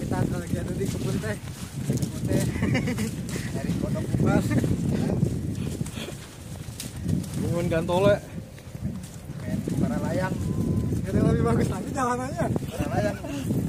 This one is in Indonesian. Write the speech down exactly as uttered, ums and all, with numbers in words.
kita lagi ada di kebun teh, kebun teh, dari kodok kupas, Bungun gantole, main para layang, jadi lebih bagus lagi jalanannya, para layang.